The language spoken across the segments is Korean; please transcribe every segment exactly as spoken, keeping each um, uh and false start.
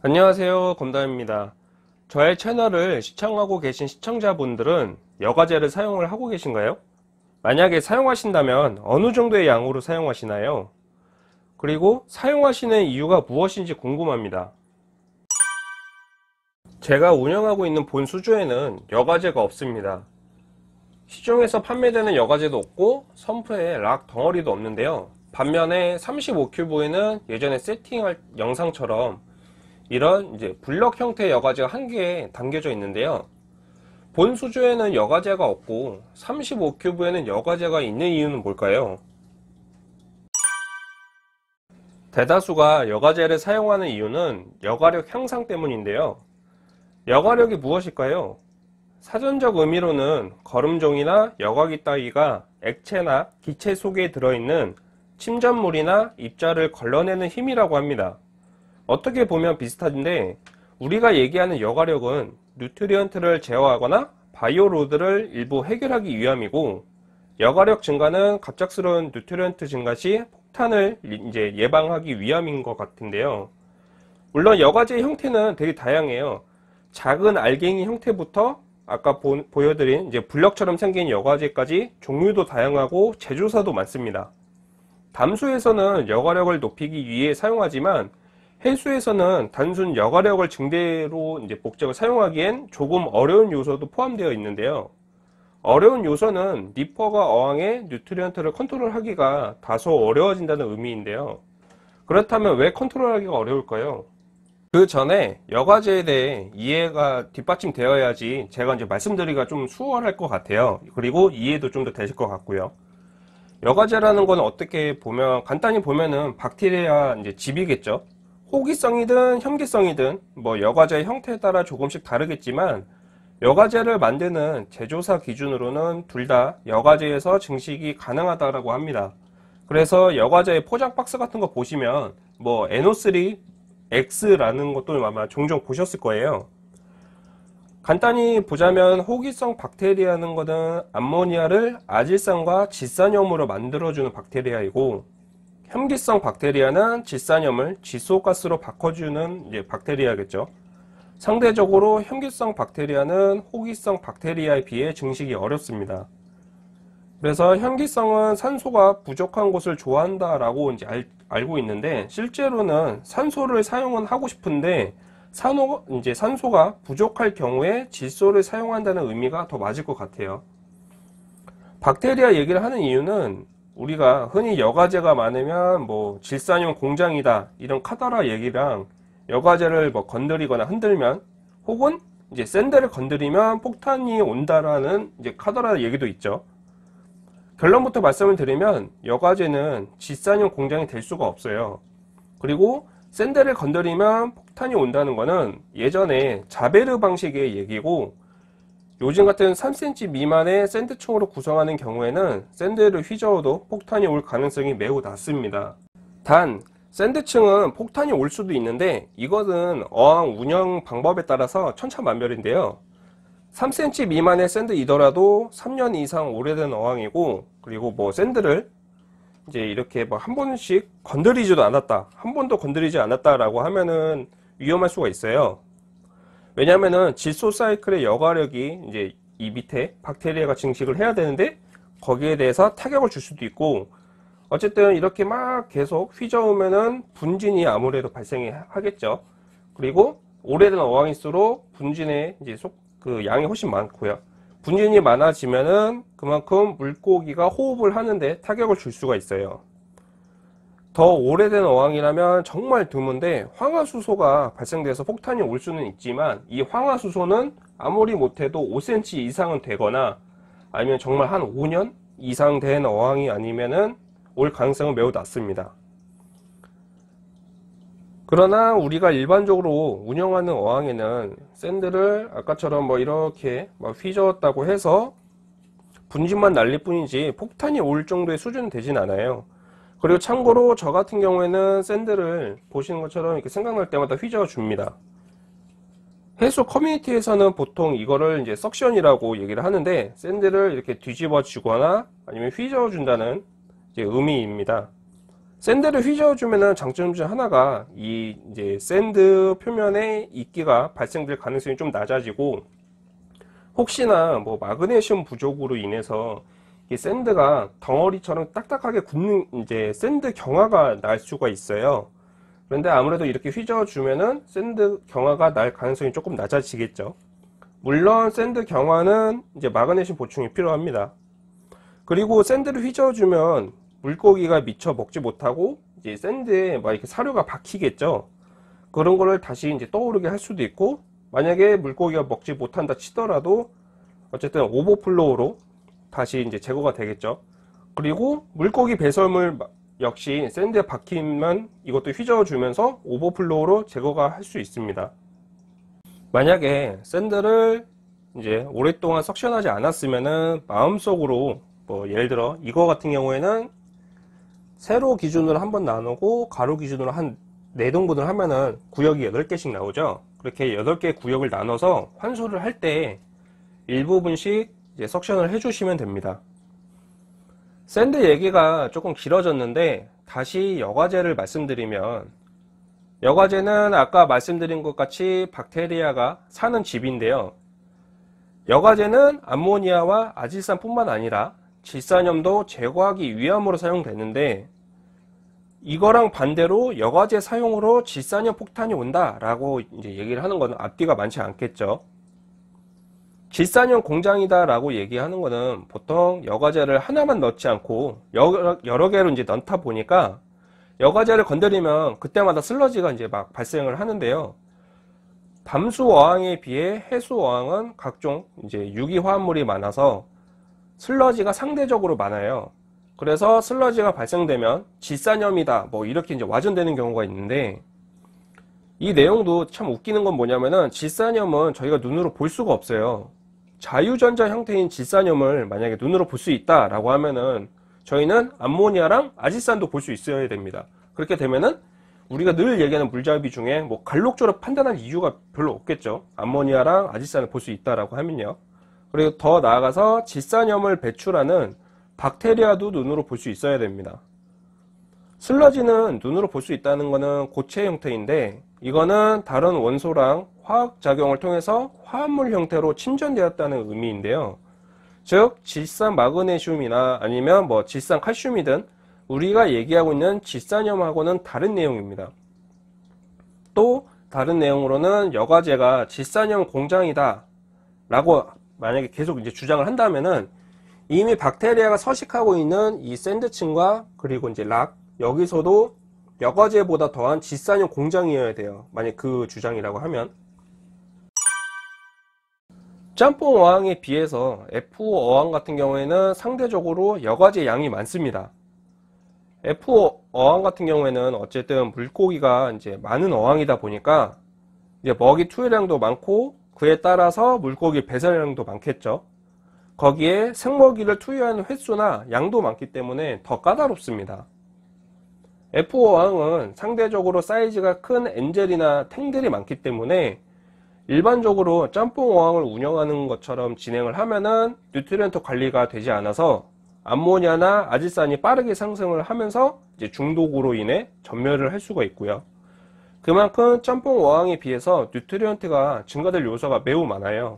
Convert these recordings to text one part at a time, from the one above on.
안녕하세요, 검담입니다. 저의 채널을 시청하고 계신 시청자분들은 여과제를 사용을 하고 계신가요? 만약에 사용하신다면 어느 정도의 양으로 사용하시나요? 그리고 사용하시는 이유가 무엇인지 궁금합니다. 제가 운영하고 있는 본 수조에는 여과제가 없습니다. 시중에서 판매되는 여과제도 없고 선프에 락 덩어리도 없는데요. 반면에 삼십오 큐브에는 예전에 세팅할 영상처럼 이런 이제 블럭 형태의 여과제가 한 개 담겨져 있는데요. 본 수조에는 여과제가 없고 삼십오 큐브에는 여과제가 있는 이유는 뭘까요? 대다수가 여과제를 사용하는 이유는 여과력 향상 때문인데요. 여과력이 무엇일까요? 사전적 의미로는 거름종이나 여과기 따위가 액체나 기체 속에 들어있는 침전물이나 입자를 걸러내는 힘이라고 합니다. 어떻게 보면 비슷한데 우리가 얘기하는 여과력은 뉴트리언트를 제어하거나 바이오로드를 일부 해결하기 위함이고, 여과력 증가는 갑작스러운 뉴트리언트 증가 시 폭탄을 이제 예방하기 위함인 것 같은데요. 물론 여과제의 형태는 되게 다양해요. 작은 알갱이 형태부터 아까 보, 보여드린 이제 블럭처럼 생긴 여과제까지 종류도 다양하고 제조사도 많습니다. 담수에서는 여과력을 높이기 위해 사용하지만 해수에서는 단순 여과력을 증대로 이제 목적을 사용하기엔 조금 어려운 요소도 포함되어 있는데요. 어려운 요소는 니퍼가 어항의 뉴트리언트를 컨트롤하기가 다소 어려워진다는 의미인데요. 그렇다면 왜 컨트롤하기가 어려울까요? 그 전에 여과제에 대해 이해가 뒷받침되어야지 제가 이제 말씀드리기가 좀 수월할 것 같아요. 그리고 이해도 좀 더 되실 것 같고요. 여과제라는 건 어떻게 보면 간단히 보면은 박테리아 이제 집이겠죠. 호기성이든 혐기성이든 뭐 여과제의 형태에 따라 조금씩 다르겠지만 여과제를 만드는 제조사 기준으로는 둘 다 여과제에서 증식이 가능하다고 합니다. 그래서 여과제의 포장 박스 같은 거 보시면 뭐 엔 오 쓰리 엑스라는 것도 아마 종종 보셨을 거예요. 간단히 보자면 호기성 박테리아는 거는 암모니아를 아질산과 질산염으로 만들어주는 박테리아이고, 혐기성 박테리아는 질산염을 질소가스로 바꿔주는 이제 박테리아겠죠. 상대적으로 혐기성 박테리아는 호기성 박테리아에 비해 증식이 어렵습니다. 그래서 혐기성은 산소가 부족한 곳을 좋아한다 라고 이제 알, 알고 있는데, 실제로는 산소를 사용은 하고 싶은데 산호, 이제 산소가 부족할 경우에 질소를 사용한다는 의미가 더 맞을 것 같아요. 박테리아 얘기를 하는 이유는 우리가 흔히 여과제가 많으면 뭐 질산염 공장이다 이런 카더라 얘기랑 여과제를 뭐 건드리거나 흔들면 혹은 이제 샌드를 건드리면 폭탄이 온다라는 이제 카더라 얘기도 있죠. 결론부터 말씀을 드리면 여과제는 질산염 공장이 될 수가 없어요. 그리고 샌드를 건드리면 폭탄이 온다는 거는 예전에 자베르 방식의 얘기고, 요즘 같은 삼 센티미터 미만의 샌드층으로 구성하는 경우에는 샌드를 휘저어도 폭탄이 올 가능성이 매우 낮습니다. 단 샌드층은 폭탄이 올 수도 있는데 이것은 어항 운영 방법에 따라서 천차만별인데요. 삼 센티미터 미만의 샌드이더라도 삼 년 이상 오래된 어항이고, 그리고 뭐 샌드를 이제 이렇게 뭐 한 번씩 건드리지도 않았다, 한 번도 건드리지 않았다라고 하면은 위험할 수가 있어요. 왜냐면은 질소 사이클의 여과력이 이제 이 밑에 박테리아가 증식을 해야 되는데 거기에 대해서 타격을 줄 수도 있고, 어쨌든 이렇게 막 계속 휘저으면은 분진이 아무래도 발생이 하겠죠. 그리고 오래된 어항일수록 분진의 이제 속, 그 양이 훨씬 많고요. 분진이 많아지면은 그만큼 물고기가 호흡을 하는데 타격을 줄 수가 있어요. 더 오래된 어항이라면 정말 드문데 황화수소가 발생돼서 폭탄이 올 수는 있지만, 이 황화수소는 아무리 못해도 오 센티미터 이상은 되거나 아니면 정말 한 오 년 이상 된 어항이 아니면은 올 가능성은 매우 낮습니다. 그러나 우리가 일반적으로 운영하는 어항에는 샌드를 아까처럼 뭐 이렇게 막 휘저었다고 해서 분진만 날릴 뿐이지 폭탄이 올 정도의 수준은 되진 않아요. 그리고 참고로 저 같은 경우에는 샌드를 보시는 것처럼 이렇게 생각날 때마다 휘저어 줍니다. 해수 커뮤니티에서는 보통 이거를 이제 석션이라고 얘기를 하는데, 샌드를 이렇게 뒤집어 주거나 아니면 휘저어 준다는 이제 의미입니다. 샌드를 휘저어주면은 장점 중 하나가 이 이제 샌드 표면에 이끼가 발생될 가능성이 좀 낮아지고, 혹시나 뭐 마그네슘 부족으로 인해서 이 샌드가 덩어리처럼 딱딱하게 굳는 이제 샌드 경화가 날 수가 있어요. 그런데 아무래도 이렇게 휘저어주면은 샌드 경화가 날 가능성이 조금 낮아지겠죠. 물론 샌드 경화는 이제 마그네슘 보충이 필요합니다. 그리고 샌드를 휘저어주면 물고기가 미처 먹지 못하고 이제 샌드에 막 이렇게 사료가 박히겠죠. 그런 거를 다시 이제 떠오르게 할 수도 있고, 만약에 물고기가 먹지 못한다 치더라도 어쨌든 오버플로우로 다시 이제 제거가 되겠죠. 그리고 물고기 배설물 역시 샌드에 박히면 이것도 휘저어주면서 오버플로우로 제거가 할 수 있습니다. 만약에 샌드를 이제 오랫동안 석션하지 않았으면은 마음속으로 뭐 예를 들어 이거 같은 경우에는 세로 기준으로 한번 나누고 가로 기준으로 한 네 등분을 하면은 구역이 여덟 개씩 나오죠. 그렇게 여덟 개 구역을 나눠서 환수를 할 때 일부분씩 이제 석션을 해주시면 됩니다. 샌드 얘기가 조금 길어졌는데 다시 여과제를 말씀드리면, 여과제는 아까 말씀드린 것 같이 박테리아가 사는 집인데요. 여과제는 암모니아와 아질산 뿐만 아니라 질산염도 제거하기 위함으로 사용되는데, 이거랑 반대로 여과제 사용으로 질산염 폭탄이 온다 라고 이제 얘기를 하는 거는 앞뒤가 많지 않겠죠. 질산염 공장이다 라고 얘기하는 거는 보통 여과제를 하나만 넣지 않고 여러, 여러 개로 이제 넣다 보니까 여과제를 건드리면 그때마다 슬러지가 이제 막 발생을 하는데요. 담수 어항에 비해 해수 어항은 각종 이제 유기 화합물이 많아서 슬러지가 상대적으로 많아요. 그래서 슬러지가 발생되면 질산염이다 뭐 이렇게 이제 와전되는 경우가 있는데, 이 내용도 참 웃기는 건 뭐냐면은 질산염은 저희가 눈으로 볼 수가 없어요. 자유전자 형태인 질산염을 만약에 눈으로 볼 수 있다 라고 하면은 저희는 암모니아랑 아질산도 볼 수 있어야 됩니다. 그렇게 되면은 우리가 늘 얘기하는 물잡이 중에 뭐 간록적으로 판단할 이유가 별로 없겠죠. 암모니아랑 아질산을 볼 수 있다라고 하면요. 그리고 더 나아가서 질산염을 배출하는 박테리아도 눈으로 볼 수 있어야 됩니다. 슬러지는 눈으로 볼 수 있다는 것은 고체 형태인데, 이거는 다른 원소랑 화학작용을 통해서 화합물 형태로 침전되었다는 의미인데요. 즉 질산 마그네슘이나 아니면 뭐 질산 칼슘이든 우리가 얘기하고 있는 질산염하고는 다른 내용입니다. 또 다른 내용으로는 여과제가 질산염 공장이다 라고 만약에 계속 이제 주장을 한다면은 이미 박테리아가 서식하고 있는 이 샌드층과 그리고 이제 락, 여기서도 여과제보다 더한 질산염 공장이어야 돼요. 만약 그 주장이라고 하면. 짬뽕 어항에 비해서 에프오 어항 같은 경우에는 상대적으로 여과제 양이 많습니다. 에프오 어항 같은 경우에는 어쨌든 물고기가 이제 많은 어항이다 보니까 이제 먹이 투여량도 많고 그에 따라서 물고기 배설량도 많겠죠. 거기에 생먹이를 투여하는 횟수나 양도 많기 때문에 더 까다롭습니다. 에프오 어항은 상대적으로 사이즈가 큰 엔젤이나 탱들이 많기 때문에 일반적으로 짬뽕 어항을 운영하는 것처럼 진행을 하면은 뉴트리언트 관리가 되지 않아서 암모니아나 아질산이 빠르게 상승을 하면서 이제 중독으로 인해 전멸을 할 수가 있고요. 그만큼 짬뽕 어항에 비해서 뉴트리언트가 증가될 요소가 매우 많아요.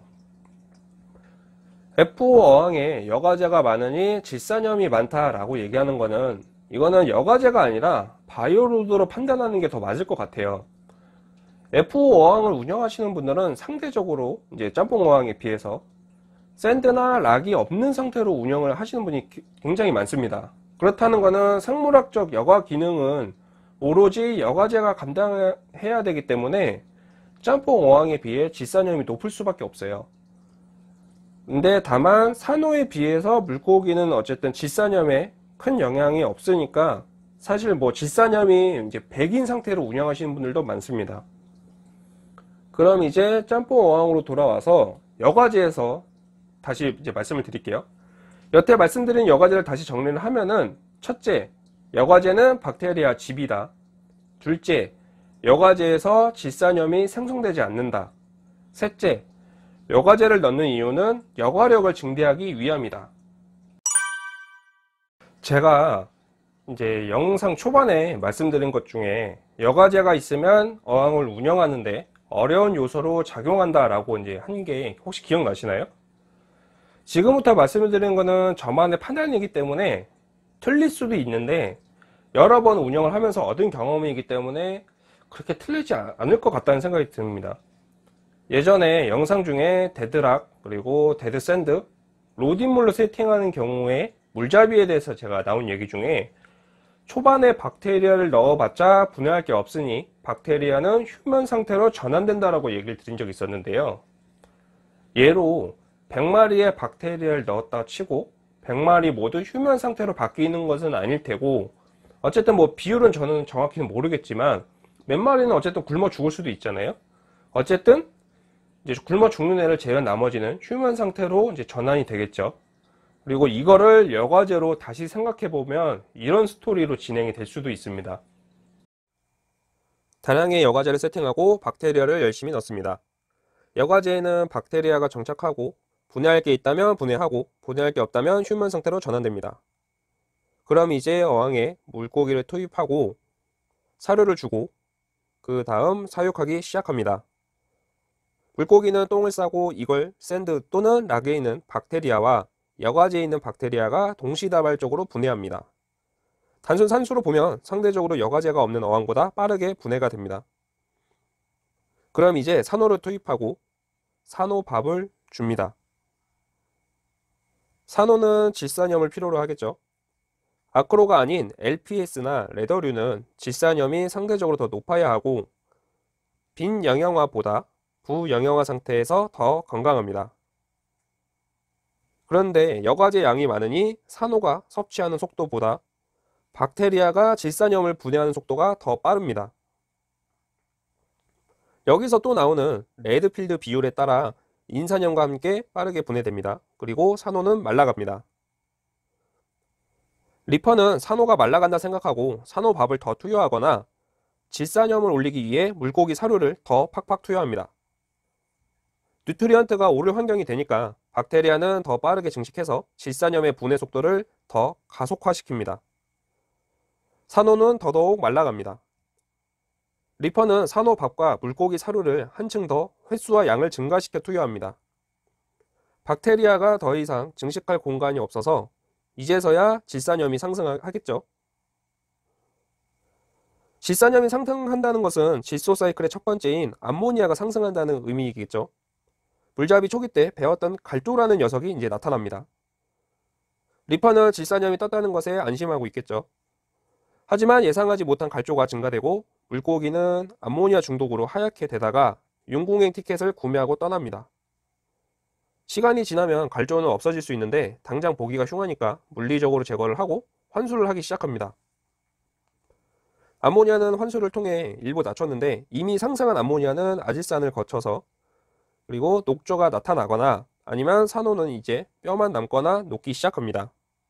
에프오 어항에 여과제가 많으니 질산염이 많다라고 얘기하는 거는, 이거는 여과제가 아니라 바이오로드로 판단하는 게 더 맞을 것 같아요. 에프오 어항을 운영하시는 분들은 상대적으로 이제 짬뽕 어항에 비해서 샌드나 락이 없는 상태로 운영을 하시는 분이 굉장히 많습니다. 그렇다는 것은 생물학적 여과 기능은 오로지 여과제가 감당해야 되기 때문에 짬뽕 어항에 비해 질산염이 높을 수밖에 없어요. 근데 다만 산호에 비해서 물고기는 어쨌든 질산염에 큰 영향이 없으니까 사실 뭐 질산염이 이제 백인 상태로 운영하시는 분들도 많습니다. 그럼 이제 짬뽕 어항으로 돌아와서 여과제에서 다시 이제 말씀을 드릴게요. 여태 말씀드린 여과제를 다시 정리를 하면은, 첫째, 여과제는 박테리아 집이다. 둘째, 여과제에서 질산염이 생성되지 않는다. 셋째, 여과제를 넣는 이유는 여과력을 증대하기 위함이다. 제가 이제 영상 초반에 말씀드린 것 중에 여과제가 있으면 어항을 운영하는데 어려운 요소로 작용한다 라고 이제 한 게 혹시 기억나시나요? 지금부터 말씀을 드리는 거는 저만의 판단이기 때문에 틀릴 수도 있는데 여러 번 운영을 하면서 얻은 경험이기 때문에 그렇게 틀리지 않을 것 같다는 생각이 듭니다. 예전에 영상 중에 데드락 그리고 데드샌드 로딩물로 세팅하는 경우에 물잡이에 대해서 제가 나온 얘기 중에 초반에 박테리아를 넣어봤자 분해할 게 없으니 박테리아는 휴면 상태로 전환된다라고 얘기를 드린 적이 있었는데요. 예로 백 마리의 박테리아를 넣었다 치고 백 마리 모두 휴면 상태로 바뀌는 것은 아닐 테고, 어쨌든 뭐 비율은 저는 정확히는 모르겠지만 몇 마리는 어쨌든 굶어 죽을 수도 있잖아요. 어쨌든 이제 굶어 죽는 애를 제외한 나머지는 휴면 상태로 이제 전환이 되겠죠. 그리고 이거를 여과제로 다시 생각해 보면 이런 스토리로 진행이 될 수도 있습니다. 다량의 여과제를 세팅하고 박테리아를 열심히 넣습니다. 여과제에는 박테리아가 정착하고 분해할 게 있다면 분해하고 분해할 게 없다면 휴면 상태로 전환됩니다. 그럼 이제 어항에 물고기를 투입하고 사료를 주고 그 다음 사육하기 시작합니다. 물고기는 똥을 싸고 이걸 샌드 또는 락에 있는 박테리아와 여과제에 있는 박테리아가 동시다발적으로 분해합니다. 단순 산수로 보면 상대적으로 여과제가 없는 어항보다 빠르게 분해가 됩니다. 그럼 이제 산호를 투입하고 산호밥을 줍니다. 산호는 질산염을 필요로 하겠죠. 아크로가 아닌 엘피에스나 레더류는 질산염이 상대적으로 더 높아야 하고 빈영양화보다 부영양화 상태에서 더 건강합니다. 그런데 여과제 양이 많으니 산호가 섭취하는 속도보다 박테리아가 질산염을 분해하는 속도가 더 빠릅니다. 여기서 또 나오는 레드필드 비율에 따라 인산염과 함께 빠르게 분해됩니다. 그리고 산호는 말라갑니다. 리퍼는 산호가 말라간다 생각하고 산호밥을 더 투여하거나 질산염을 올리기 위해 물고기 사료를 더 팍팍 투여합니다. 뉴트리언트가 오를 환경이 되니까 박테리아는 더 빠르게 증식해서 질산염의 분해 속도를 더 가속화시킵니다. 산호는 더더욱 말라갑니다. 리퍼는 산호밥과 물고기 사료를 한층 더 횟수와 양을 증가시켜 투여합니다. 박테리아가 더 이상 증식할 공간이 없어서 이제서야 질산염이 상승하겠죠. 질산염이 상승한다는 것은 질소 사이클의 첫 번째인 암모니아가 상승한다는 의미이겠죠. 물잡이 초기 때 배웠던 갈조라는 녀석이 이제 나타납니다. 리퍼는 질산염이 떴다는 것에 안심하고 있겠죠. 하지만 예상하지 못한 갈조가 증가되고 물고기는 암모니아 중독으로 하얗게 되다가 융궁행 티켓을 구매하고 떠납니다. 시간이 지나면 갈조는 없어질 수 있는데 당장 보기가 흉하니까 물리적으로 제거를 하고 환수를 하기 시작합니다. 암모니아는 환수를 통해 일부 낮췄는데 이미 상승한 암모니아는 아질산을 거쳐서 그리고 녹조가 나타나거나 아니면 산호는 이제 뼈만 남거나 녹기 시작합니다.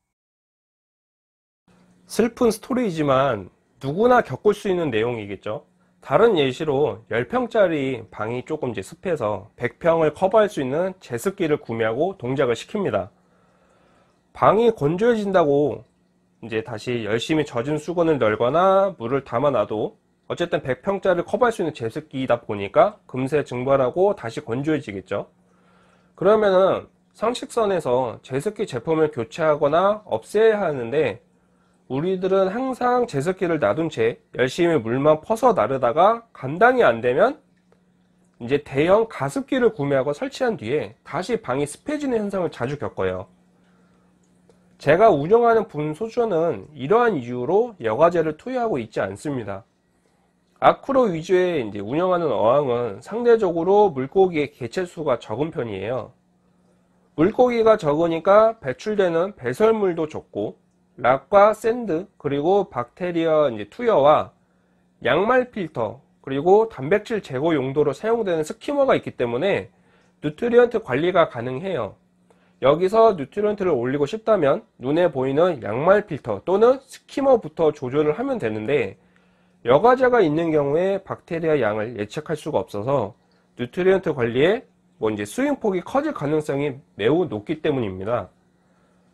슬픈 스토리이지만 누구나 겪을 수 있는 내용이겠죠. 다른 예시로 십 평짜리 방이 조금 이제 습해서 백 평을 커버할 수 있는 제습기를 구매하고 동작을 시킵니다. 방이 건조해진다고 이제 다시 열심히 젖은 수건을 널거나 물을 담아놔도 어쨌든 백 평짜리를 커버할 수 있는 제습기이다 보니까 금세 증발하고 다시 건조해지겠죠. 그러면은 상식선에서 제습기 제품을 교체하거나 없애야 하는데 우리들은 항상 제습기를 놔둔 채 열심히 물만 퍼서 나르다가 감당이 안 되면 이제 대형 가습기를 구매하고 설치한 뒤에 다시 방이 습해지는 현상을 자주 겪어요. 제가 운영하는 분소주는 이러한 이유로 여과제를 투여하고 있지 않습니다. 아크로 위주의 이제 운영하는 어항은 상대적으로 물고기의 개체수가 적은 편이에요. 물고기가 적으니까 배출되는 배설물도 적고 락과 샌드 그리고 박테리아 이제 투여와 양말 필터 그리고 단백질 제거 용도로 사용되는 스키머가 있기 때문에 뉴트리언트 관리가 가능해요. 여기서 뉴트리언트를 올리고 싶다면 눈에 보이는 양말 필터 또는 스키머부터 조절을 하면 되는데 여과제가 있는 경우에 박테리아 양을 예측할 수가 없어서 뉴트리언트 관리에 뭐 이제 스윙폭이 커질 가능성이 매우 높기 때문입니다.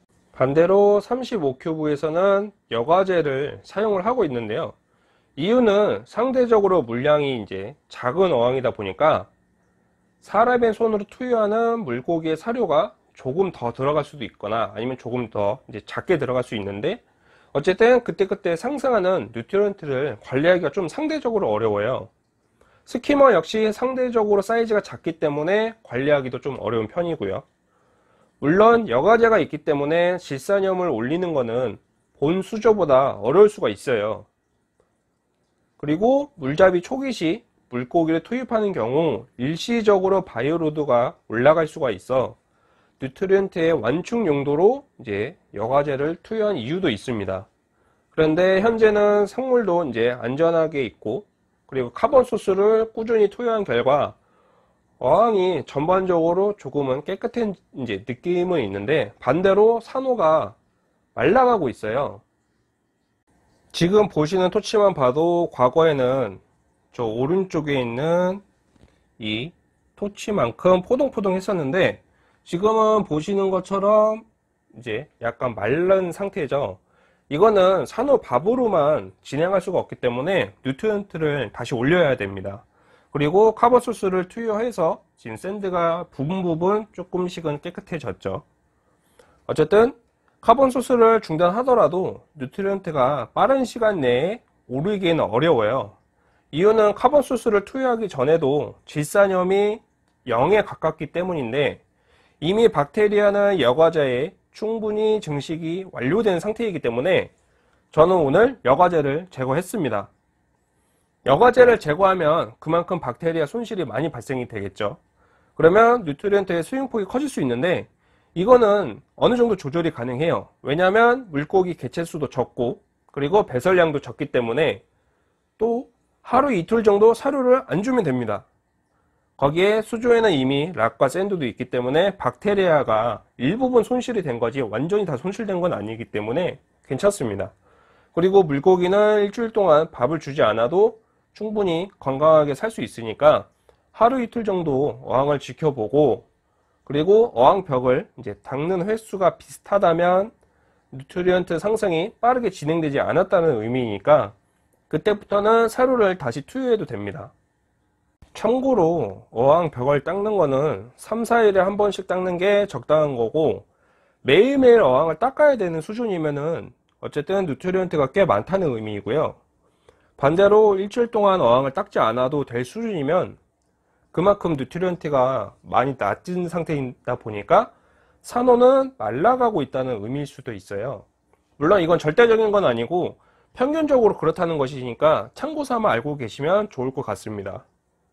반대로 삼십오 큐브에서는 여과제를 사용을 하고 있는데요. 이유는 상대적으로 물량이 이제 작은 어항이다 보니까 사람의 손으로 투여하는 물고기의 사료가 조금 더 들어갈 수도 있거나 아니면 조금 더 이제 작게 들어갈 수 있는데, 어쨌든 그때그때 상승하는 뉴트리언트를 관리하기가 좀 상대적으로 어려워요. 스키머 역시 상대적으로 사이즈가 작기 때문에 관리하기도 좀 어려운 편이고요. 물론 여과제가 있기 때문에 질산염을 올리는 것은 본 수조보다 어려울 수가 있어요. 그리고 물잡이 초기 시 물고기를 투입하는 경우 일시적으로 바이오로드가 올라갈 수가 있어 뉴트리언트의 완충 용도로 이제 여과제를 투여한 이유도 있습니다. 그런데 현재는 생물도 이제 안전하게 있고, 그리고 카본 소스를 꾸준히 투여한 결과 어항이 전반적으로 조금은 깨끗한 이제 느낌은 있는데, 반대로 산호가 말라가고 있어요. 지금 보시는 토치만 봐도 과거에는 저 오른쪽에 있는 이 토치만큼 포동포동 했었는데, 지금은 보시는 것처럼 이제 약간 마른 상태죠. 이거는 산호 밥으로만 진행할 수가 없기 때문에 뉴트리언트를 다시 올려야 됩니다. 그리고 카본 소스를 투여해서 지금 샌드가 부분 부분 조금씩은 깨끗해졌죠. 어쨌든 카본 소스를 중단하더라도 뉴트리언트가 빠른 시간 내에 오르기에는 어려워요. 이유는 카본 소스를 투여하기 전에도 질산염이 영에 가깝기 때문인데, 이미 박테리아는 여과제에 충분히 증식이 완료된 상태이기 때문에 저는 오늘 여과제를 제거했습니다. 여과제를 제거하면 그만큼 박테리아 손실이 많이 발생이 되겠죠. 그러면 뉴트리언트의 수용폭이 커질 수 있는데, 이거는 어느 정도 조절이 가능해요. 왜냐하면 물고기 개체수도 적고, 그리고 배설량도 적기 때문에 또 하루 이틀 정도 사료를 안 주면 됩니다. 거기에 수조에는 이미 락과 샌드도 있기 때문에 박테리아가 일부분 손실이 된 거지 완전히 다 손실된 건 아니기 때문에 괜찮습니다. 그리고 물고기는 일주일 동안 밥을 주지 않아도 충분히 건강하게 살 수 있으니까 하루 이틀 정도 어항을 지켜보고, 그리고 어항벽을 이제 닦는 횟수가 비슷하다면 뉴트리언트 상승이 빠르게 진행되지 않았다는 의미이니까 그때부터는 사료를 다시 투여해도 됩니다. 참고로 어항벽을 닦는 거는 삼, 사 일에 한 번씩 닦는 게 적당한 거고, 매일매일 어항을 닦아야 되는 수준이면은 어쨌든 뉴트리언트가 꽤 많다는 의미이고요. 반대로 일주일 동안 어항을 닦지 않아도 될 수준이면 그만큼 뉴트리언트가 많이 낮은 상태이다 보니까 산호는 말라가고 있다는 의미일 수도 있어요. 물론 이건 절대적인 건 아니고 평균적으로 그렇다는 것이니까 참고삼아 알고 계시면 좋을 것 같습니다.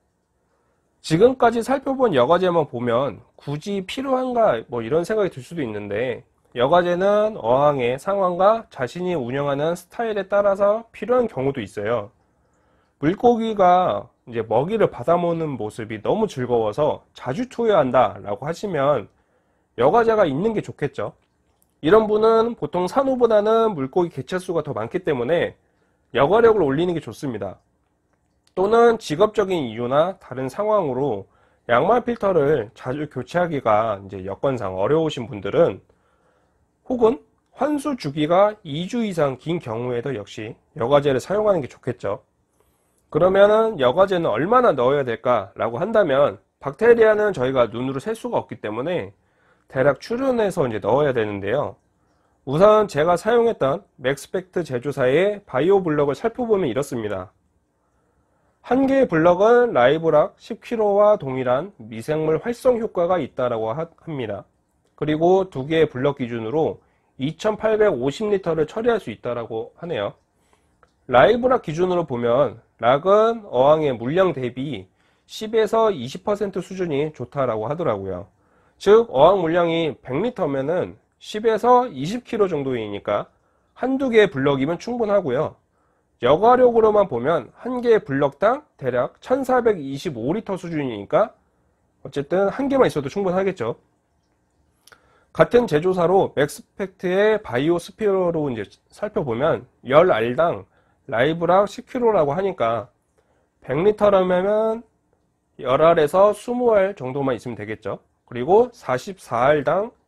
지금까지 살펴본 여과제만 보면 굳이 필요한가 뭐 이런 생각이 들 수도 있는데, 여과제는 어항의 상황과 자신이 운영하는 스타일에 따라서 필요한 경우도 있어요. 물고기가 이제 먹이를 받아먹는 모습이 너무 즐거워서 자주 투여한다 라고 하시면 여과제가 있는 게 좋겠죠. 이런 분은 보통 산호보다는 물고기 개체수가 더 많기 때문에 여과력을 올리는 게 좋습니다. 또는 직업적인 이유나 다른 상황으로 양말 필터를 자주 교체하기가 이제 여건상 어려우신 분들은, 혹은 환수 주기가 이 주 이상 긴 경우에도 역시 여과제를 사용하는 게 좋겠죠. 그러면은 여과제는 얼마나 넣어야 될까 라고 한다면, 박테리아는 저희가 눈으로 셀 수가 없기 때문에 대략 추론해서 이제 넣어야 되는데요. 우선 제가 사용했던 맥스펙트 제조사의 바이오 블럭을 살펴보면 이렇습니다. 한 개의 블럭은 라이브락 십 킬로그램와 동일한 미생물 활성 효과가 있다고 합니다. 그리고 두 개의 블럭 기준으로 이천팔백오십 리터를 처리할 수 있다고 하네요. 라이브락 기준으로 보면 락은 어항의 물량 대비 십에서 이십 퍼센트 수준이 좋다라고 하더라고요. 즉 어항 물량이 백 리터면은 십에서 이십 킬로그램 정도이니까 한두 개의 블럭이면 충분하고요. 여과력으로만 보면 한 개의 블럭당 대략 천사백이십오 리터 수준이니까 어쨌든 한 개만 있어도 충분하겠죠. 같은 제조사로 맥스펙트의 바이오스피어로 이제 살펴보면 십 알당 라이브락 십 킬로그램라고 하니까 백 리터라면 십 알에서 이십 알 정도만 있으면 되겠죠. 그리고 사십사 알당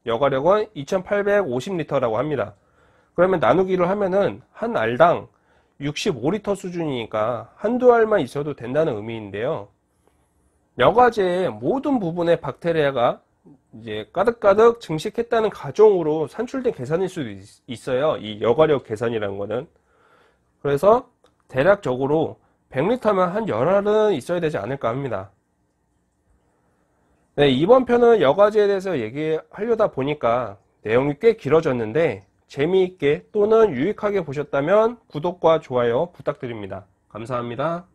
여과력은 이천팔백오십 리터라고 합니다. 그러면 나누기를 하면은 한 알당 육십오 리터 수준이니까 한두 알만 있어도 된다는 의미인데요. 여과제의 모든 부분에 박테리아가 이제 가득가득 증식했다는 가정으로 산출된 계산일 수도 있어요. 이 여과력 계산이라는 거는. 그래서 대략적으로 백 리터면 한 십 알은 있어야 되지 않을까 합니다. 네, 이번 편은 여과제에 대해서 얘기하려다 보니까 내용이 꽤 길어졌는데 재미있게 또는 유익하게 보셨다면 구독과 좋아요 부탁드립니다. 감사합니다.